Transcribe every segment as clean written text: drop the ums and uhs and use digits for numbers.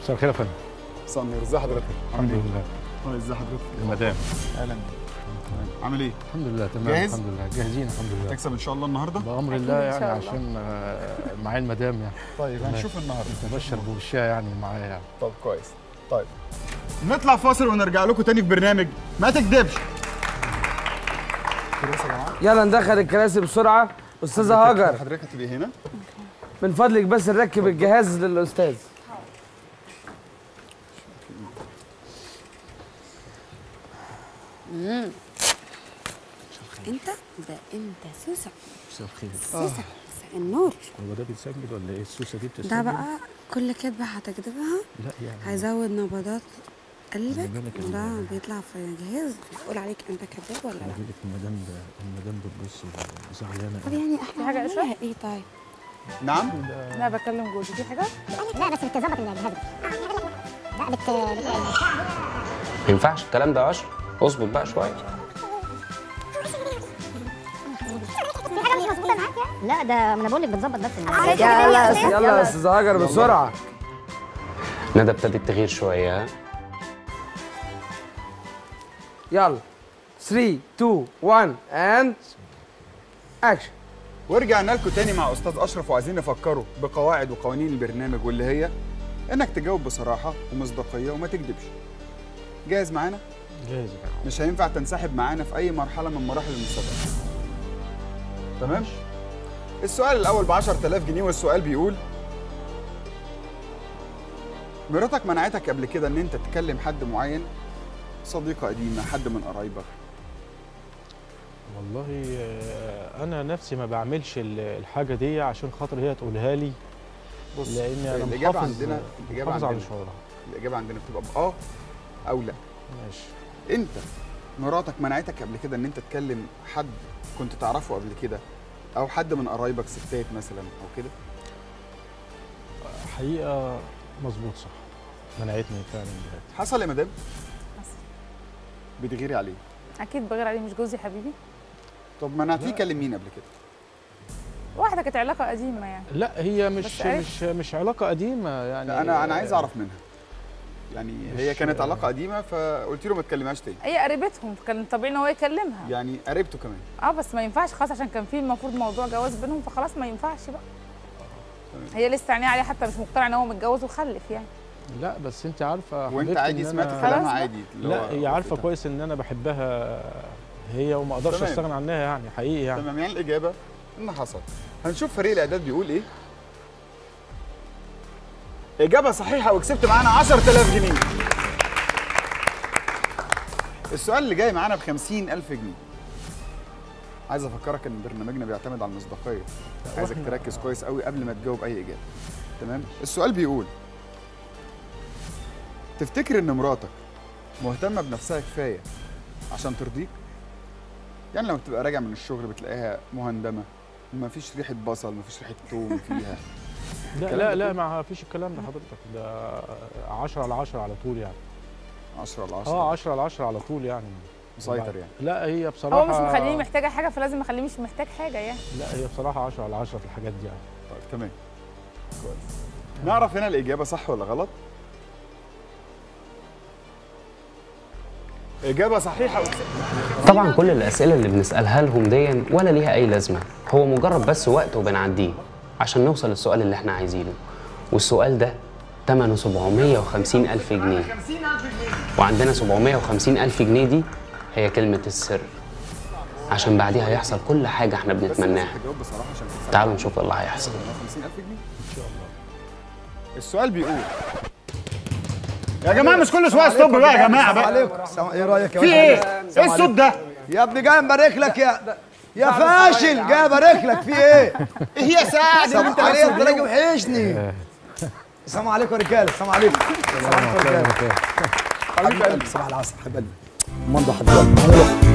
مساء الخير يا فندم. مساء النور، ازي حضرتك؟ الحمد لله. طيب ازي حضرتك؟ المدام. اهلا بيك. عامل ايه؟ الحمد لله تمام. جاهز؟ الحمد لله جاهزين الحمد لله. تكسب ان شاء الله النهارده؟ بأمر الله يعني عشان معايا المدام يعني. طيب هنشوف النهارده. مبشر بوشها يعني معايا يعني. طب كويس. طيب نطلع فاصل ونرجع لكم تاني في برنامج ما تكدبش. يلا ندخل الكراسي بسرعه. استاذه هاجر حضرتك هتبقي هنا؟ من فضلك بس نركب الجهاز للاستاذ. انت سوسه. مساء الخير. سوسه مساء النور. هو ده بيتسجل ولا ايه السوسه دي بتتسجل؟ ده بقى كل كدبه هتكدبها لا يعني هيزود نبضات قلبك بالك وده بيطلع في جهاز يقول عليك انت كذاب ولا لا. بقول لك المدام بتبص زعلانه. طب يعني احنا حاجة هنعملها ايه طيب؟ نعم؟ لا بكلم جوزي في حاجه. لا بس بتظبط الجهاز. لا ما ينفعش الكلام ده يا اشرف، اظبط بقى شويه. في حاجه مش مظبوطه معاك يعني؟ لا ده ما انا بقول لك بتظبط بس يلا يا استاذه هاجر بسرعه. ندى ابتدت تغير شويه. ها يلا 3 2 1 اند اكشن. ورجعنا لكم تاني مع استاذ اشرف وعايزين نفكره بقواعد وقوانين البرنامج واللي هي انك تجاوب بصراحه ومصداقيه وما تكذبش. جاهز معانا؟ جاهز. مش هينفع تنسحب معانا في اي مرحله من مراحل المسابقه. تمام؟ السؤال الاول ب 10000 جنيه والسؤال بيقول: مراتك منعتك قبل كده ان انت تكلم حد معين، صديقه قديمه، حد من قرايبك؟ والله انا نفسي ما بعملش الحاجه دي عشان خاطر هي تقولها لي. بص، لان انا الاجابه محافظ عندنا محافظ على شعورها. الاجابه عندنا بتبقى باه او لا. ماشي. انت مراتك منعتك قبل كده ان انت تكلم حد كنت تعرفه قبل كده او حد من قرايبك ستات مثلا او كده؟ حقيقه مظبوط صح، منعتني فعلا دلوقتي. حصل يا مدام؟ بتغيري عليه؟ اكيد بغير عليه، مش جوزي حبيبي. طب منعتيه يكلم مين قبل كده؟ واحده كانت علاقه قديمه يعني. لا هي مش علاقه قديمه يعني. لا انا عايز اعرف منها. يعني هي كانت علاقه قديمه فقلت له ما تكلمهاش تاني. هي قريبتهم، كان طبيعي ان هو يكلمها. يعني قريبته كمان؟ بس ما ينفعش خلاص عشان كان في المفروض موضوع جواز بينهم، فخلاص ما ينفعش بقى. هي لسه عينيها عليه، حتى مش مقتنعه ان هو متجوز وخلف يعني. لا بس انت عارفه وانت عادي سمعت كلامها عادي؟ لا هي عارفه كويس ان انا بحبها هي وما اقدرش استغنى عنها يعني، حقيقي يعني. تمام، يعني الاجابه ان حصل. هنشوف فريق الاعداد بيقول ايه. اجابه صحيحه وكسبت معانا 10000 جنيه. السؤال اللي جاي معانا ب 50000 جنيه. عايز افكرك ان برنامجنا بيعتمد على المصداقيه. عايزك تركز كويس قوي قبل ما تجاوب اي اجابه. تمام؟ السؤال بيقول: تفتكر ان مراتك مهتمه بنفسها كفايه عشان ترضيك؟ يعني لما بتبقى راجع من الشغل بتلاقيها مهندمه، ما فيش ريحه بصل، ما فيش ريحه توم فيها. لا ما فيش الكلام ده حضرتك، ده 10 على 10 على طول يعني. 10 على 10؟ 10 على 10 على طول يعني. مسيطر يعني؟ لا هي بصراحه هو مش مخليني محتاجه حاجه فلازم اخليه مش محتاج حاجه يعني. لا هي بصراحه 10 على 10 في الحاجات دي يعني. طيب تمام كويس. نعرف هنا الاجابه صح ولا غلط؟ اجابه صحيحه. طبعا كل الاسئله اللي بنسالها لهم دي ولا ليها اي لازمه، هو مجرد بس وقت وبنعديه عشان نوصل للسؤال اللي احنا عايزينه، والسؤال ده ثمنه 750000 جنيه. وعندنا 750000 جنيه دي هي كلمه السر، عشان بعديها هيحصل كل حاجه احنا بنتمناها. تعالوا نشوف اللي هيحصل. 750000 جنيه ان شاء الله. السؤال بيقول: يا جماعه مش كل شويه ستوب بقى يا جماعه بقى. ايه رايك يا في ايه؟ ايه الصوت ده؟ يا ابني جاي مبارك لك يا فاشل، جاي ابارك لك في ايه؟ ايه يا سعد اللي انت لابسه انت راجل وحشني. السلام عليكم يا رجاله، السلام عليكم. السلام عليكم يا رجاله. حبيب قلبي، صباح العسل حبيب قلبي. منضح حبيب قلبي.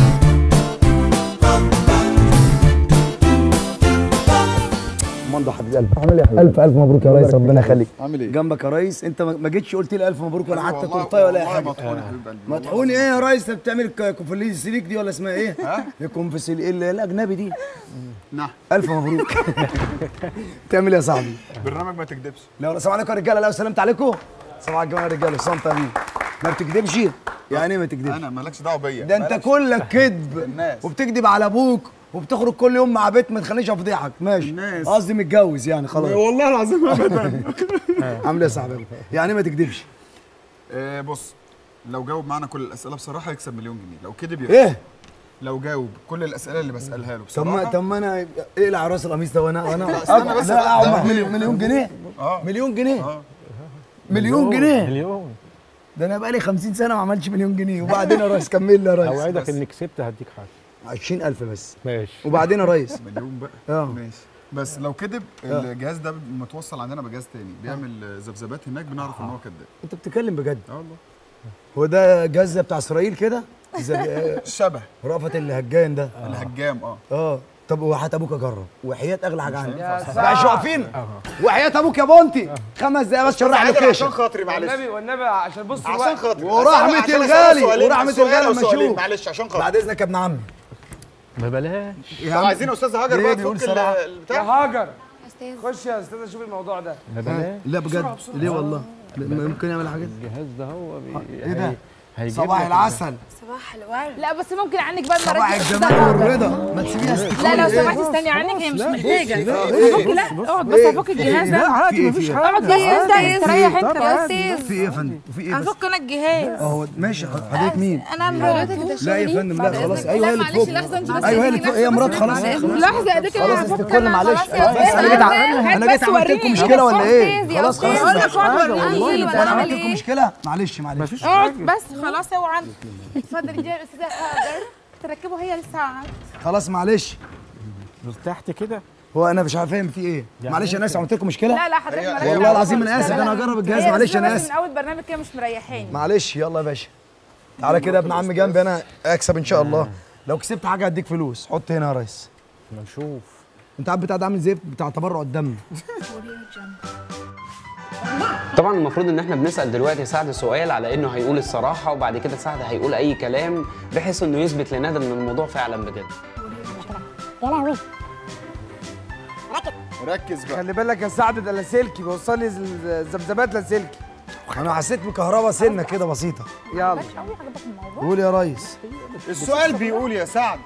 منضح حبيب الف عامل ايه يا حبيبي؟ الف مبروك يا ريس، ربنا يخليك. عامل ايه؟ جنبك يا ريس، انت ما جيتش قلت لي الف مبروك ولا حتى تورتايه ولا اي حاجه. مطحون يا حبيب قلبي. مطحون ايه يا ريس؟ انت بتعمل كونفليسيليك دي ولا اسمها ايه؟ ها؟ الكونفليسيليك الاجنبي دي. نعم. الف مبروك. بتعمل ايه يا صاحبي؟ برنامج ما تكدبش. لا السلام عليكم يا رجاله، لو سلمت عليكم. صباح الجمال يا رجاله، صمت امين. ما بتكدبش؟ يعني ايه ما تكدبش؟ انا مالكش دعوه بيا. ده انت كلك كذب الناس. وبتكذب على ابوك وبتخرج كل يوم مع بيت ما تخليش افضحك. ماشي الناس. قصدي متجوز يعني خلاص. والله العظيم ابدا. عامل ايه يا صاحبي؟ يعني ما تكذبش. بص، لو جاوب معانا كل الاسئله بصراحه يكسب مليون جنيه، لو كذب يخسر. ايه؟ لو جاوب كل الاسئله اللي بسالها له بصراحه. طب ما انا اقلع راس القميص ده وانا استنى بس. لا اقعد مليون جنيه. مليون جنيه. مليون جنيه. مليون. ده انا بقالي 50 سنه ما عملتش مليون جنيه. وبعدين يا ريس كمل لي يا ريس. اوعدك اني كسبت هديك حاجه 20,000 بس. ماشي. وبعدين يا ريس مليون بقى. ماشي. بس لو كذب الجهاز ده متوصل عندنا بجهاز تاني بيعمل ذبذبات هناك، بنعرف ان هو كذاب. انت بتتكلم بجد؟ والله. هو ده جهاز بتاع اسرائيل كده؟ شبه رأفت الهجان ده. الهجام. طب وحياة ابوك اجرب، وحياة اغلى حاجه عندي. يا مش واقفين؟ وحياة ابوك يا بونتي 5 دقايق بس شرح لوكيشن. عشان خاطري معلش. والنبي عشان بص عشان خاطري. ورحمة الغالي ورحمة الغالي لما اشوف. معلش عشان خاطري. بعد اذنك يا ابن عمي. ما بلاش. طب عايزين استاذ هاجر بقى تفك يا البتاع. هاجر استاذ خش يا استاذ شوف الموضوع ده. ما بلاش. لا بجد ليه والله؟ ممكن يعمل حاجات. الجهاز ده هو ايه ده؟ هيجيب صباح لك العسل. صباح الورد. لا بس ممكن عنك بقى صباح الجمال والرضا. ما تسيبيها لا لو سمحتي استني عنك، هي مش محتاجه. ممكن لا اقعد بس افك الجهاز ده. عادي مفيش حاجه. اقعد بس استريح انت يا استاذ. في ايه يا فندم؟ وفي ايه بس؟ هفك انا الجهاز. اهو ماشي. حضرتك مين؟ انا مراتك. لا يا فندم لا خلاص. ايوه هي اللي معلش تفوق. لحظه انت بس. ايوه هي اللي تفوق. هي مرات خلاص. لحظه اديك خلاص هفك استغفر أنا. معلش. خلاص يا بس أستاذ. انا جيت عملت لكم مشكله ولا ايه؟ خلاص خلاص. اقول لك اقعد وريني انا ولا عملت اعمل لكم ايه؟ مشكله. معلش اقعد بس خلاص اوعى. اتفضل دي الاستاذه هاجر تركبه، هي لسه خلاص معلش. ارتحت كده. هو انا مش عارف فاهم في ايه. معلش انا اسف عملت لكم مشكله. لا حضرتك مالكش والله دعوة العظيم خالص. انا اسف. لا، انا لا. هجرب الجهاز. هي معلش انا بس اسف. من اول برنامج كده مش مريحاني. معلش يلا يا باشا. تعالى كده يا ابن عم جنبي انا اكسب ان شاء الله. لو كسبت حاجه هديك فلوس. حط هنا يا ريس. ما نشوف. انت عارف بتاع ده عامل زي بتاع تبرع الدم. طبعا المفروض ان احنا بنسال دلوقتي سعد سؤال على انه هيقول الصراحه، وبعد كده سعد هيقول اي كلام بحيث انه يثبت لندى ان الموضوع فعلا بجد. يا لهوي. ركز بقى. خلي بالك يا سعد ده لاسلكي بيوصل لي ذبذبات لاسلكي. انا حسيت بكهرباء سنه كده بسيطه. يلا قول يا ريس. السؤال بيقول يا سعد،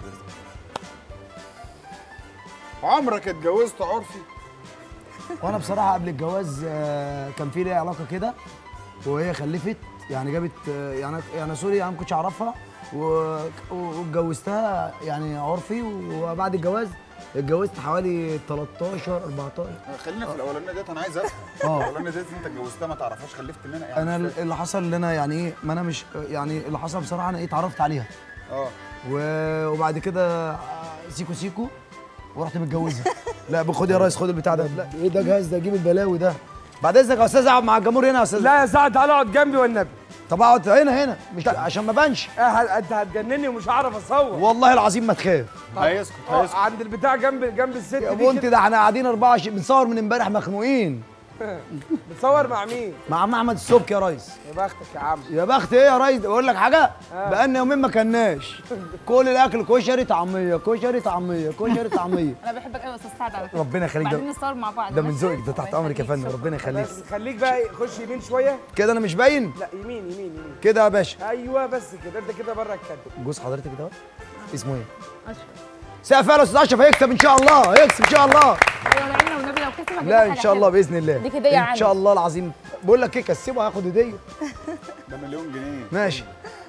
عمرك اتجوزت عرفي؟ وانا بصراحه قبل الجواز كان في لي علاقه كده وهي خلفت. يعني جابت يعني سوري يعني ما كنتش اعرفها واتجوزتها يعني عرفي. وبعد الجواز اتجوزت حوالي 13 14. خلينا في الاولانيه ديت. انا عايز افهم. الاولانيه ديت انت اتجوزتها ما تعرفهاش خلفت منها يعني؟ انا اللي حصل ان انا يعني ايه، ما انا مش يعني اللي حصل بصراحه انا ايه اتعرفت عليها. وبعد كده سيكو ورحت متجوزها. لا خد يا ريس خد البتاع ده. لا ايه ده جهاز ده؟ جيب البلاوي ده. بعد اذنك يا استاذ اقعد مع الجمهور هنا يا استاذ. لا يا سعد تعالى اقعد جنبي والنبي. طب اقعد هنا مش عشان ما بانش. انت هتجنني ومش هعرف اصور. والله العظيم ما تخاف. هيسكت عند البتاع جنب الست يا دي بنت. ده احنا قاعدين 24 بنصور من امبارح مخنوقين. بتصور مع مين؟ مع عم احمد السبكي يا ريس. يا بختك يا عم. يا بخت ايه يا ريس؟ بقول لك حاجه. بقالنا يومين ما كلناش. كل الاكل كشري طعميه كشري طعميه كشري طعميه. انا بحبك قوي يا استاذ سعد على فكره. ربنا يخليك. بعدين نصور مع بعض. ده من ذوقك. ده تحت امرك يا فندم. ربنا يخليك. بس خليك بقى خش يمين شويه. كده انا مش باين؟ لا يمين كده يا باشا. ايوه بس كده انت كده بره الكادر. جوز حضرتك ده اسمه ايه؟ اشرف. سقف يا استاذ اشرف. هيكسب ان شاء الله. هيكسب ان شاء الله. ايوه العلم والنبي لو كسب لا ان شاء الله باذن الله. دي هديه ان شاء الله العظيم. بقول لك ايه كسبه هياخد هديه. ده مليون جنيه. ماشي.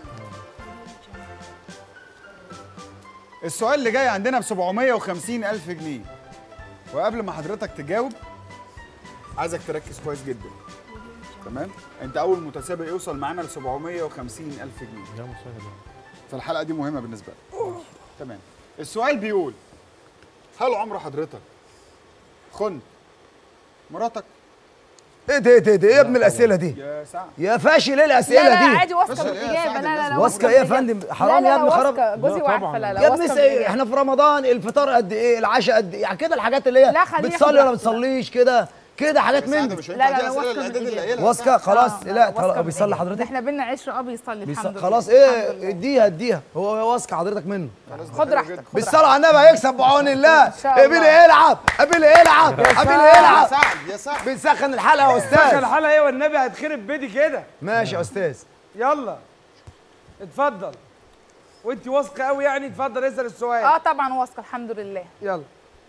السؤال اللي جاي عندنا ب 750,000 جنيه. وقبل ما حضرتك تجاوب عايزك تركز كويس جدا. تمام؟ انت اول متسابق يوصل معانا ل 750,000 جنيه. ده مسهل. فالحلقه دي مهمه بالنسبه لك. تمام. السؤال بيقول: هل عمر حضرتك خنت مراتك؟ ايه يا ابن الاسئله دي؟ يا سعد يا فاشل ايه الاسئله لا دي؟ عادي واثقه فشل من إيه يا الاجابه. سعد؟ لا واثقه ايه يا فندم؟ حرام يا ابني خرب. واثقة. جوزي لا وعارفه. طبعاً. لا يا واثقة ابني من الإجابة. احنا في رمضان الفطار قد ايه؟ العشاء قد ايه؟ يعني كده الحاجات اللي هي لا، خليه بتصلي ياخد ولا راحته. بتصليش كده حاجات من سعد دي. مش لا، هينفع لا، دي اسئله واثقة الاعداد من اللي الإجابة. قايلها. واثقه خلاص. لا واثقة من بيصلي الإجابة. حضرتك؟ احنا بينا عشره بيصلي الحمد لله. خلاص الحمد لله. اديها هو واثقه حضرتك منه. خد راحتك. بالصلاه على النبي هيكسب بعون الله. شاء الله. ابيلي يلعب ابيلي يلعب. يا سعد بنسخن الحلقه يا سخن استاذ. الحلقه ايه والنبي هتخرب بيتي كده. ماشي يا استاذ. يلا اتفضل. وانت واثقه قوي يعني؟ اتفضل اسال السؤال. اه طبعا واثقه الحمد لله. يلا.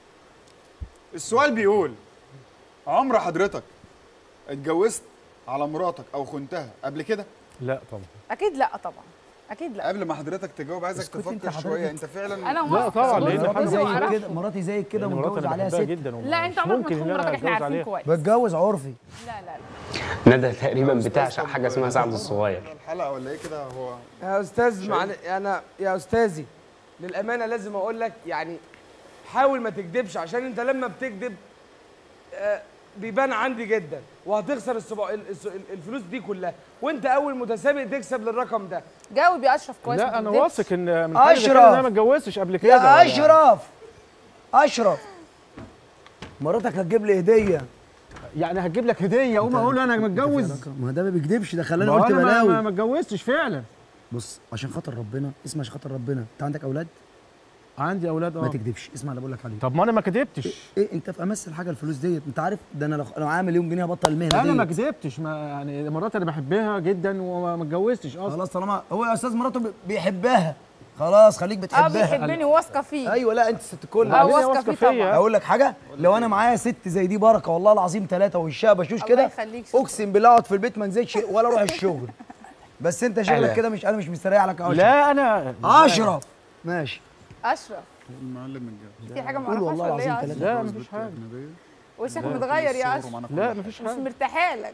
السؤال بيقول عمر حضرتك اتجوزت على مراتك او خنتها قبل كده؟ لا طبعا. اكيد لا طبعا. اكيد لا. قبل ما حضرتك تجاوب عايزك اسكت انت تفكر حضرتك. شويه. انت فعلا انا لا موافقة. طبعا، جوزي لان مراتي حاجه زي وعرفته. كده مراتي زي كده مراتي ومتجوز انا عليها بحبها ست. جدا لا انت مش عمرك ما ممكن تخون ان مراتك، انا احنا اتجوز عارفين عليها. كويس. بتجوز عرفي. لا لا لا. ندى تقريبا بتعشق حاجه اسمها سعد الصغير. الحلقه ولا ايه كده؟ هو يا استاذ انا يا استاذي للامانه لازم اقول لك يعني حاول ما تكذبش، عشان انت لما بتكذب بيبان عندي جدا وهتخسر الفلوس دي كلها، وانت اول متسابق تكسب للرقم ده. جاوب يا اشرف كويس. لا ما انا تكدبش. واثق ان من حاجه زي كده ان انا ما اتجوزتش قبل كده. يا اشرف مراتك هتجيب لي هديه. يعني هتجيب لك هديه اقوم اقول انا متجوز؟ ما ده ما بيكذبش، ده خلاني ما قلت انا بلاوي. ما اتجوزتش فعلا. بص عشان خاطر ربنا، اسمع عشان خاطر ربنا، انت عندك اولاد؟ عندي اولاد ما تكذبش، اسمع اللي بقول لك عليه. طب ما انا ما كدبتش. ايه انت في امس الحاجه الفلوس ديت؟ انت عارف ده انا لو عامل يوم جنيه هبطل المهنه دي. انا ما كدبتش، يعني مراتي انا بحبها جدا وما اتجوزتش اصلا. خلاص طالما هو يا استاذ مراته بيحبها خلاص خليك بتحبها. بيحبني واثقه فيه. ايوه لا انت ست الكل. واثقه فيه طبعا. اقول لك حاجه، لو انا معايا ست زي دي بركه والله العظيم 3 وشها بشوش الله كده، يخليك، شكرا. اقسم بالله اقعد في البيت ما انزلش ولا اروح الشغل. بس انت شغلك كده مش، انا مش مستريح لك يا اشرف. لا انا اشرف ماشي. اشرف المعلم الجاي في حاجه ما قول اعرفهاش والله ولا ايه العظيم يا أشرف؟ لا مفيش حاجه. وشك متغير يا اشرف. لا مفيش مش حاجه. مرتاحه لك.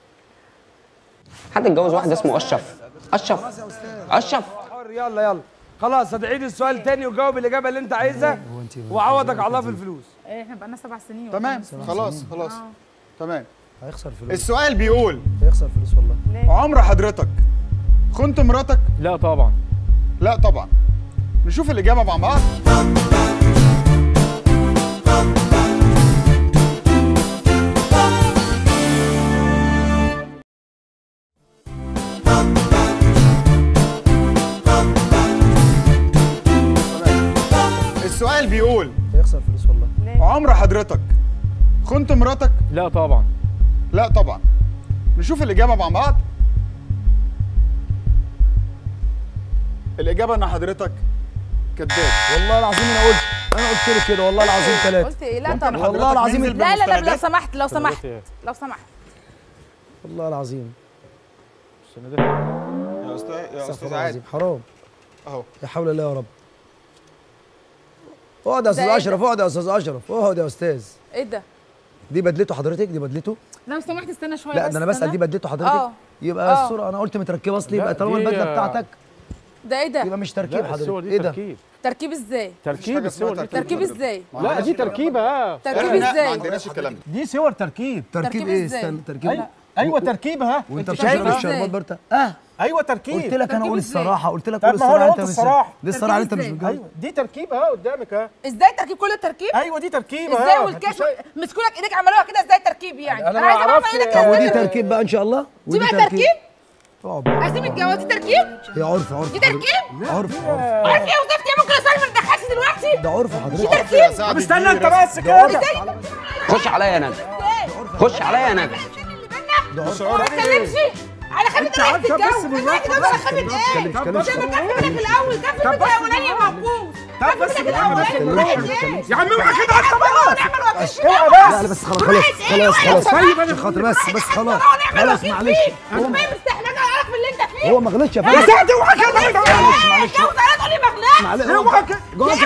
حد اتجوز واحد اسمه اشرف. اشرف يلا خلاص هتعيد السؤال تاني وجاوب الاجابه اللي انت عايزها وعوضك على الله في الفلوس. احنا بقالنا 7 سنين. تمام خلاص تمام. هيخسر فلوس. السؤال بيقول هيخسر فلوس والله. عمر حضرتك خنت مراتك؟ لا طبعا. لا طبعا. نشوف الاجابه مع بعض. السؤال بيقول هيخسر فلوس والله. عمر حضرتك خنت مراتك؟ لا طبعا. لا طبعا. نشوف الإجابة مع بعض. الإجابة إن حضرتك كذاب. والله العظيم انا قلت لك كده والله العظيم 3. قلت ايه؟ لا طبعا. والله العظيم لا لو سمحت لو سمحت والله العظيم. يا أستاذ استغفر الله عادل العظيم حرام. أهو. لا حول الله يا رب. اقعد يا استاذ اشرف، اقعد يا استاذ اشرف، اقعد يا استاذ. ايه ده؟ دي بدلته حضرتك؟ دي بدلته؟ لو سمحت استنى شويه. لا بس ده انا بسال، دي بدلته حضرتك؟ يبقى الصوره انا قلت متركبه اصلي، يبقى طالما البدله بتاعتك ده ايه ده؟ يبقى مش تركيب حضرتك. ايه ده؟ تركيب ازاي؟ تركيب الصور دي. تركيب ازاي؟ لا دي تركيبه. تركيب ما ازاي؟ عندناش الكلام ده. دي صور تركيب. تركيب ايه؟ استنى تركيب. ايوه تركيب اهي. وانت انت بتشرب شايف الشربات برتا ايوه تركيب. قلت لك انا تركيب قول ازاي؟ الصراحه، قلت لك طب قول ما هو أنا الصراحه. قلت الصراحة. ليه الصراحه اللي انت مش ازاي؟ متجوز؟ ايوه دي تركيب اهي قدامك اهي. ازاي تركيب؟ كل التركيب؟ ايوه دي تركيب ازاي اهي. والكاس مسكولك ايديك عملوها كده ازاي تركيب يعني؟ أنا انا عايزه ما اعرف أعرفش. ايدك طب ودي ازاي. تركيب بقى ان شاء الله؟ دي بقى تركيب؟ اقعد بقى. عايزين الجواز دي تركيب؟ هي عرف دي تركيب؟ عرف عارف ايه وظيفتي ايه؟ ممكن اسالني ما تدخلش دلوقتي؟ ده عرف حضرتك. يا سعد استنى انت اديني بس كده. خش عليا يا ندى. خش عليا يا ندى. ما تتكلمش على خلي انت عايز تتجوز. انا عايز اتجوز على خلي ايه؟ زي ما كفت لك الاول، كفت لك الاولاني موقوف. كفت لك الاولاني يا عم اوعى كده انت بقى. لا بس خلاص طيب انا خاطر بس خلاص معلش. هو مستحلجه اعرف اللي انت فيه. هو ما غلطش يا فندم. يا سعد اوعى كده. معلش اتجوز انا تقول لي ما غلطش. معلش اوعى كده.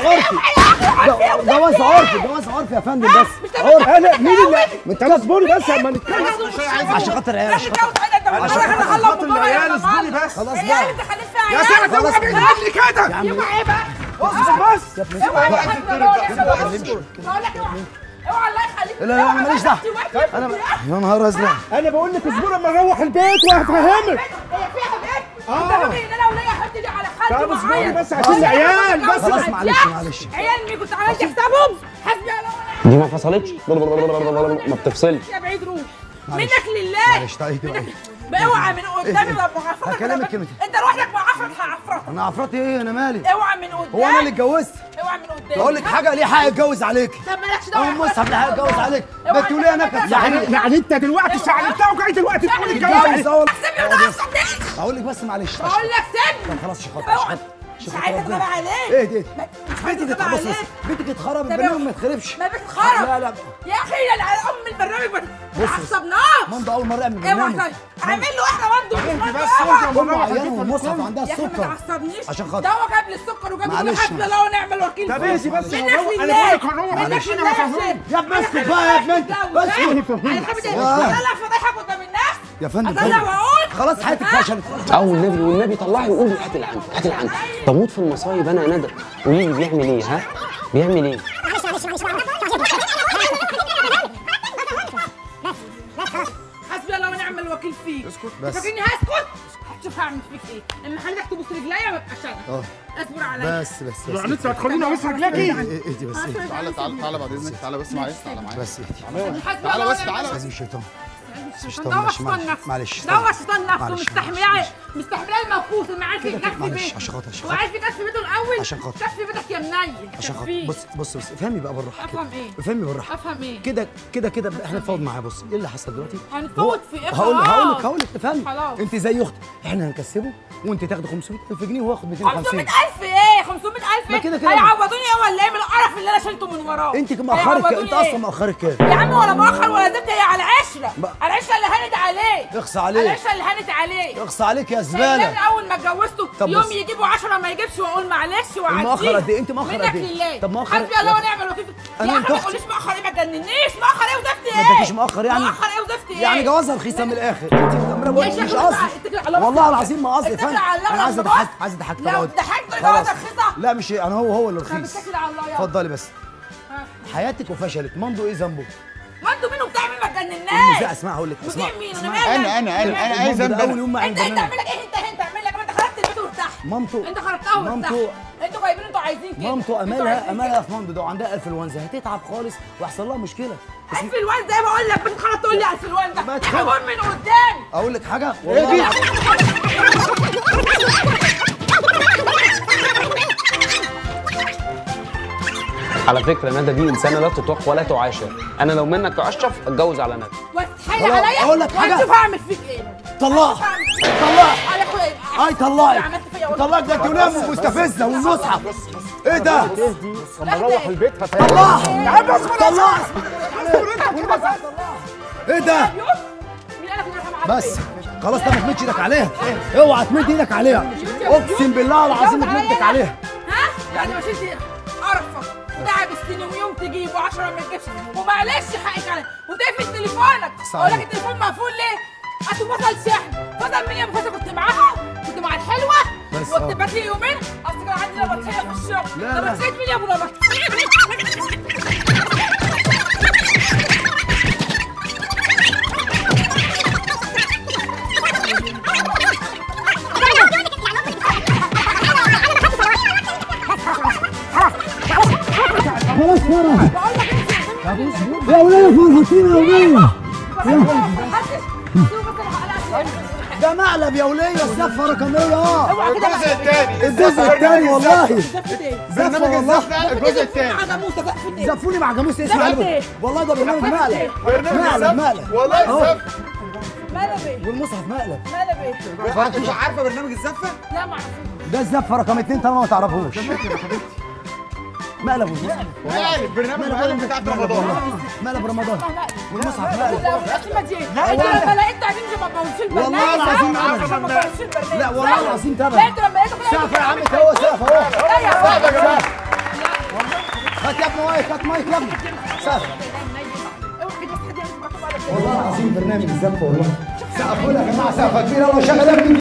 جواز عرفي يا فندم بس عرف. انا مين اللي انت اصبري بس اما نتكلم. عشان خاطر العيال، عشان خاطر العيال اصبري بس. خلاص عيال بقى انت خليت فيها يا سعد اوعى بعيد عني كده. يبقى ايه بقى؟ اصبر بس. اوعى يا حبيبي بقول لك اوعى. اوعى الله يخليك. لا لا انا ماليش دعوه. انا يا نهار ازرق. انا بقول لك اصبري اما نروح البيت وهفهمك. هي فيها بيت؟ انت فاكر ان انا وليا حد دي على خالتي طب اصبري بس عشان العيال بس. خلاص معلش. عيال مين كنت عملت حسابهم؟ حسبي الله ونعم. دي ما فصلتش ما بتفصلش. يا بعيد روح منك لله. معلش تعالي اوعى من قدامي لما عفرتك. هكلمك كلمتين. انت لوحدك مع عفرت هعفرتك. انا عفرتي ايه؟ انا مالي؟ اوعى من قدامي. هو انا اللي اتجوزت؟ اوعى من قدامي. بقول لك حاجه ليه حق اتجوز عليك؟ طب مالكش دعوه. هو المصحف ليه حق اتجوز عليك؟ ده انتوا ليه نكد؟ يعني انت دلوقتي شعلتها وجاي دلوقتي تقول اتجوز الجواز. سيبني ما تعصبنيش. اقول لك بس معلش. بقول لك سيبني. خلاص شخط. مش عايزه اتغاب عليك. ايه دي؟ مش عايزه بيتك اتغاب تتخرب. عليك. بيتك اتخرب، طب البرنامج ما يتخربش. ما بتتخرب. لا يا اخي على ام البرنامج ما عصبناش. مامضة اول مره اعمل اوعى برنامج. طيب اعمل له احنا برضه. انت بس امه عيانه والمصحف عندها يا اخي ما السكر. تعصبنيش. عشان خاطر ده هو جاب لي السكر وجاب لي معلش. حسبي الله ونعم الوكيل. طب اهدي بس. منك انا بقول لله. لك هنروح منك معلش انا لله. هفهمك. يا ابني اسكت بقى يا ابني انت. اسكت. اطلع فضيحه قدام الناس. يا فندم اطلع واقول خلاص حياتك فشلت. والنبي طلعي وقولي هات اللي عندك هات اللي عندك. بموت في المصايب انا يا ندى. قولي لي بيعمل ايه؟ ها؟ بيعمل ايه؟ حسبي الله ونعم الوكيل فيك. اسكت بس. فاكرني هسكت؟ هتشوف هعمل فيك ايه. لما خليتك تبوس رجليا ما بقاش انا. اصبر عليا. بس يعني انت هتخليني ابوس رجليكي؟ اهدي بس. تعالى بعد اذنك. تعالى بس معلش. تعالى معايا. بس اهدي. تعالى بس. تعالى لازم الشيطان. ده هو شيطان نفسه. معلش. ده هو شيطان نفسه. معلش. مستحملاه الموقوف اللي عايز يكفي معلش بيته. عشان خاطر وعايز يكفي بيته الاول. عشان خاطر. كفي بيتك يا منيل. عشان خاطر كفيه. بص افهمي بقى بالراحه كده. افهم ايه؟ افهمي بالراحه. افهم ايه؟ كده احنا نفاوض معاه. بص ايه اللي حصل دلوقتي؟ هنفوت في ايه؟ هقول لك تفهمي. خلاص. انت زي اختي، احنا هنكسبه وانت تاخدي 500,000 جنيه وهو ياخد 250. 500,000 ايه؟ 500,000 ما ايه؟ كده هيعوضوني ايه ولا ايه من القرف اللي انا شلته من وراه؟ انت مأخرك، هيعوضوني انت إيه؟ اصلا مأخرك كام؟ يا عم ولا مؤخر ولا زبده، هي على عشره. على العشره اللي هانت عليه. اخصى عليك. العشره اللي هانت عليه. اخصى عليك يا سايبني زباله. اول ما اتجوزته طب يوم بص. يجيبوا 10 ما يجيبش واقول معلش وعديه. المؤخر قد ايه؟ انت مؤخر قد منك ايه؟ لله. طب مؤخر حسبي الله ونعم الوكيل. انا يا انت اخي ما اختي. تقوليش مؤخر ايه، ما تجننيش. مؤخر ايه وزفت ايه؟ ما اديكيش مؤخر يعني؟ مؤخر ايه وزفت ايه؟ يعني جوازها رخيصه من الاخر. انت انا بقول يا مش شيخ قصدي. اتكل على الله. والله العظيم ما قصدي. اتكل فاهم؟ على الله. انا عايز اضحك عايز اضحك. لو ضحكت جوازها رخيصه. لا مش انا، هو اللي طب رخيص. اتكل على الله يلا. اتفضلي بس. حياتك وفشلت. مامضو ايه ذنبه؟ ما انتوا مين وبتاع مين؟ ما تجنناش. ازاي اسمع هقول لك. اسمع. مين مين؟ انا مالي. انا عايز اول يوم معايا انت تعمل لك ايه؟ انت تعمل لك. ما انت خرجت البيت وارتحت. مامته انت خرجتها وارتحت. انتوا جايبين انتوا عايزين كده. مامته انتوا عايزين امالها في مامضو ده وعندها انفلونزا، هتتعب خالص ويحصل لها مشكله. انفلونزا زي ما بقول لك. بتخرج تقول لي انفلونزا. ما يا تخرج. حبون من قدامي. اقول لك حاجه والله العظيم. على فكره ندى دي انسانه لا تطاق ولا تعاشر. انا لو منك يا اشرف اتجوز على ندى. وتتحايل عليا. اقول لك حاجه. وهنشوف هعمل فيك ايه. طلعها. على اخويا. اي طلعك. عملت فيا ولا طلعك. ده انت مستفزه والمصحف. ايه ده؟ اما نروح البيت طلعها. طلعها. ايه ده؟ مين قالك ان انا بس خلاص. ده ما تمدش ايدك عليها. اوعى تمد ايدك عليها. اقسم بالله العظيم ما تمد ايدك عليها. ها؟ يعني ما شلت قرفك وتعب السنين ويوم تجيب و10 ما تجيبش ومعلش حقك عليا وتقفل تليفونك. اقول لك التليفون مقفول ليه؟ اصل فصل شحن. فصل مين يا ابو فصل؟ كنت معاها؟ كنت مع الحلوه؟ كنت باكل يومين؟ اصل كان عندي نبطشيه في الشغل. لا لا. نبطشيه مين يا ابو نبط؟ خلاص فرح. يا وليه فرحتينا يا وليه. ده مقلب يا وليه. الزفه رقميه. الجزء الثاني. الجزء الثاني والله. برنامج الزفه الجزء الثاني. زفوني مع جاموس اسمه والله ده برنامج مقلب. مقلب. والله الزفه. مقلب ايه؟ والمصحف مقلب. مقلب ايه؟ انت مش عارفه برنامج الزفه؟ لا ما اعرفوش. ده الزفه رقم 2 طالما ما تعرفوش. مقلب والمصحف. مقلب. برنامج مقلب بتاع رمضان. مقلب رمضان. والمصحف مقلب. لا لما لقيت قاعدين ما بوظش البرنامج. والله العظيم ما بوظش البرنامج. لا والله العظيم تابع. لا انت لما لقيته كده سقف يا عم. هو سقف اهو. لا يا يا جماعه. هات يا ابني مايك. هات مايك يا ابني. سقف. والله العظيم برنامج الزفه والله. سقفوا لي يا جماعه. سقفه كبيره. والله شغال يا ابني.